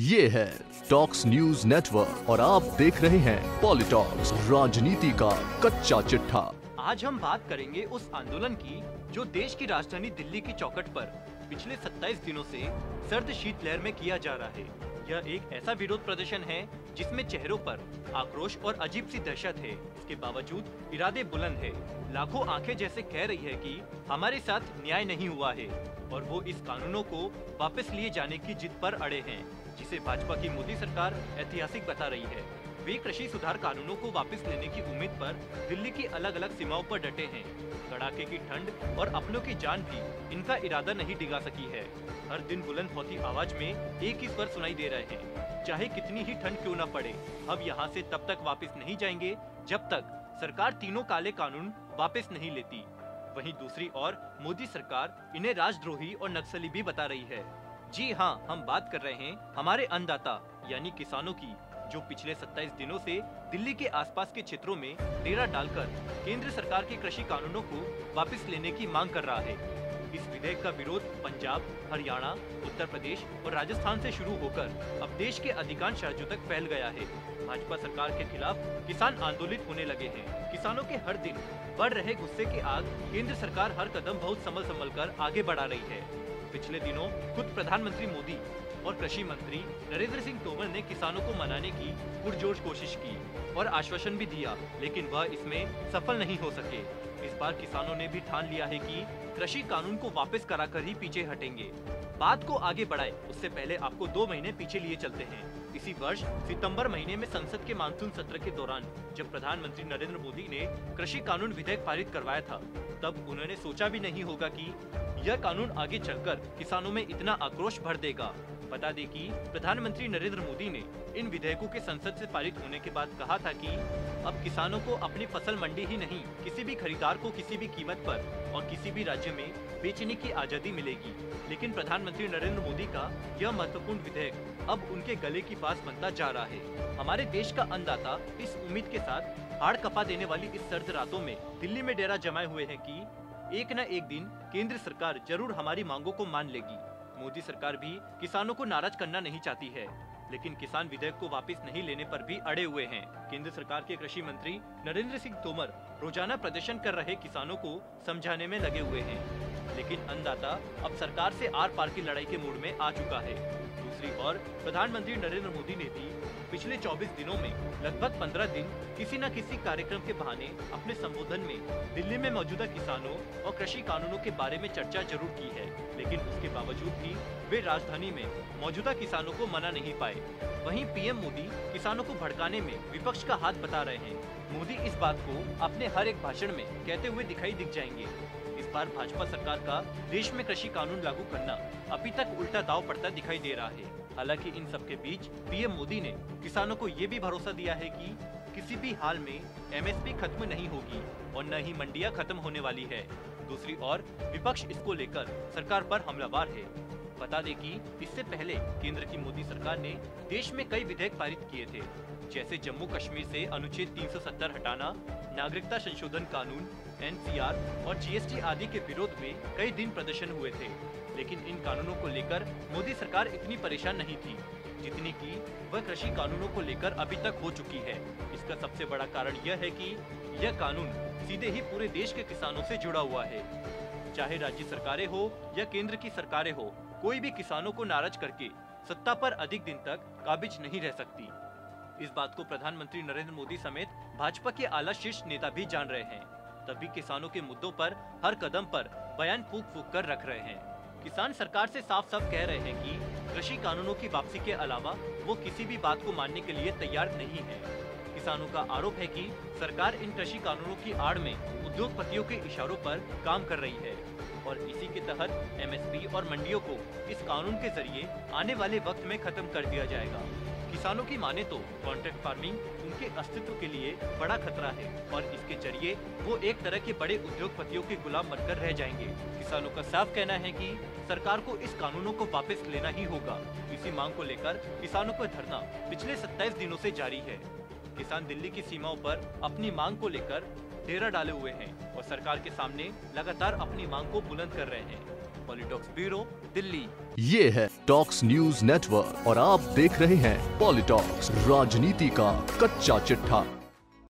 ये है talks news network और आप देख रहे हैं पॉलिटॉक्स, राजनीति का कच्चा चिट्ठा। आज हम बात करेंगे उस आंदोलन की जो देश की राजधानी दिल्ली की चौखट पर पिछले 27 दिनों से सर्द शीतलहर में किया जा रहा है। यह एक ऐसा विरोध प्रदर्शन है जिसमें चेहरों पर आक्रोश और अजीब सी दहशत है। इसके बावजूद इरादे बुलंद है। लाखों आंखें जैसे कह रही है कि हमारे साथ न्याय नहीं हुआ है और वो इस कानूनों को वापस लिए जाने की जिद पर अड़े हैं, जिसे भाजपा की मोदी सरकार ऐतिहासिक बता रही है। वे कृषि सुधार कानूनों को वापस लेने की उम्मीद पर दिल्ली की अलग अलग सीमाओं पर डटे हैं। कड़ाके की ठंड और अपनों की जान भी इनका इरादा नहीं डिगा सकी है। हर दिन बुलंद होती आवाज में एक ही स्वर सुनाई दे रहे हैं, चाहे कितनी ही ठंड क्यों न पड़े, अब यहाँ से तब तक वापस नहीं जाएंगे जब तक सरकार तीनों काले कानून वापस नहीं लेती। वहीं दूसरी ओर मोदी सरकार इन्हें राजद्रोही और नक्सली भी बता रही है। जी हाँ, हम बात कर रहे हैं हमारे अन्नदाता यानी किसानों की, जो पिछले 27 दिनों से दिल्ली के आसपास के क्षेत्रों में डेरा डालकर केंद्र सरकार के कृषि कानूनों को वापस लेने की मांग कर रहा है। इस विधेयक का विरोध पंजाब, हरियाणा, उत्तर प्रदेश और राजस्थान से शुरू होकर अब देश के अधिकांश राज्यों तक फैल गया है। भाजपा सरकार के खिलाफ किसान आंदोलित होने लगे हैं। किसानों के हर दिन बढ़ रहे गुस्से की आग केंद्र सरकार हर कदम बहुत संभल कर आगे बढ़ा रही है। पिछले दिनों खुद प्रधानमंत्री मोदी और कृषि मंत्री नरेंद्र सिंह तोमर ने किसानों को मनाने की पुरजोर कोशिश की और आश्वासन भी दिया, लेकिन वह इसमें सफल नहीं हो सके। इस बार किसानों ने भी ठान लिया है कि कृषि कानून को वापस कराकर ही पीछे हटेंगे। बात को आगे बढ़ाए उससे पहले आपको 2 महीने पीछे लिए चलते हैं। इसी वर्ष सितंबर महीने में संसद के मानसून सत्र के दौरान जब प्रधानमंत्री नरेंद्र मोदी ने कृषि कानून विधेयक पारित करवाया था, तब उन्होंने सोचा भी नहीं होगा कि यह कानून आगे चलकर किसानों में इतना आक्रोश भर देगा। बता दें कि प्रधानमंत्री नरेंद्र मोदी ने इन विधेयकों के संसद से पारित होने के बाद कहा था कि अब किसानों को अपनी फसल मंडी ही नहीं, किसी भी खरीदार को किसी भी कीमत पर और किसी भी राज्य में बेचने की आजादी मिलेगी। लेकिन प्रधानमंत्री नरेंद्र मोदी का यह महत्वपूर्ण विधेयक अब उनके गले की फांस बनता जा रहा है। हमारे देश का अन्नदाता इस उम्मीद के साथ हाड़ कपा देने वाली इस सर्द रातों में दिल्ली में डेरा जमाए हुए हैं कि एक न एक दिन केंद्र सरकार जरूर हमारी मांगों को मान लेगी। मोदी सरकार भी किसानों को नाराज करना नहीं चाहती है, लेकिन किसान विधेयक को वापस नहीं लेने पर भी अड़े हुए हैं। केंद्र सरकार के कृषि मंत्री नरेंद्र सिंह तोमर रोजाना प्रदर्शन कर रहे किसानों को समझाने में लगे हुए हैं, लेकिन अन्नदाता अब सरकार से आर पार की लड़ाई के मूड में आ चुका है। दूसरी ओर प्रधानमंत्री नरेंद्र मोदी ने भी पिछले 24 दिनों में लगभग 15 दिन किसी न किसी कार्यक्रम के बहाने अपने संबोधन में दिल्ली में मौजूदा किसानों और कृषि कानूनों के बारे में चर्चा जरूर की है, लेकिन उसके बावजूद भी वे राजधानी में मौजूदा किसानों को मना नहीं पाए। वहीं पीएम मोदी किसानों को भड़काने में विपक्ष का हाथ बता रहे हैं। मोदी इस बात को अपने हर एक भाषण में कहते हुए दिख जाएंगे। इस बार भाजपा सरकार का देश में कृषि कानून लागू करना अभी तक उल्टा दांव पड़ता दिखाई दे रहा है। हालांकि इन सब के बीच पीएम मोदी ने किसानों को ये भी भरोसा दिया है कि किसी भी हाल में एमएसपी खत्म नहीं होगी और न ही मंडियां खत्म होने वाली है। दूसरी ओर विपक्ष इसको लेकर सरकार पर हमलावर है। बता दें कि इससे पहले केंद्र की मोदी सरकार ने देश में कई विधेयक पारित किए थे, जैसे जम्मू कश्मीर से अनुच्छेद 370 हटाना, नागरिकता संशोधन कानून, एनसीआर और जीएसटी आदि के विरोध में कई दिन प्रदर्शन हुए थे। लेकिन इन कानूनों को लेकर मोदी सरकार इतनी परेशान नहीं थी जितनी कि वह कृषि कानूनों को लेकर अभी तक हो चुकी है। इसका सबसे बड़ा कारण यह है कि यह कानून सीधे ही पूरे देश के किसानों से जुड़ा हुआ है। चाहे राज्य सरकारें हो या केंद्र की सरकारें हो, कोई भी किसानों को नाराज करके सत्ता पर अधिक दिन तक काबिज नहीं रह सकती। इस बात को प्रधानमंत्री नरेंद्र मोदी समेत भाजपा के आला शीर्ष नेता भी जान रहे हैं, तभी किसानों के मुद्दों पर हर कदम पर बयान फूंक कर रख रहे हैं। किसान सरकार से साफ साफ कह रहे हैं कि कृषि कानूनों की वापसी के अलावा वो किसी भी बात को मानने के लिए तैयार नहीं है। किसानों का आरोप है कि सरकार इन कृषि कानूनों की आड़ में उद्योगपतियों के इशारों पर काम कर रही है और इसी के तहत एमएसपी और मंडियों को इस कानून के जरिए आने वाले वक्त में खत्म कर दिया जाएगा। किसानों की माने तो कॉन्ट्रैक्ट फार्मिंग उनके अस्तित्व के लिए बड़ा खतरा है और इसके जरिए वो एक तरह के बड़े उद्योगपतियों के गुलाम बनकर रह जाएंगे। किसानों का साफ कहना है कि सरकार को इस कानूनों को वापस लेना ही होगा। इसी मांग को लेकर किसानों का धरना पिछले 27 दिनों से जारी है। किसान दिल्ली की सीमाओं पर अपनी मांग को लेकर डेरा डाले हुए हैं और सरकार के सामने लगातार अपनी मांग को बुलंद कर रहे हैं। Politalks bureau, Delhi. ये है टॉक्स न्यूज नेटवर्क और आप देख रहे हैं पॉलिटॉक्स, राजनीति का कच्चा चिट्ठा।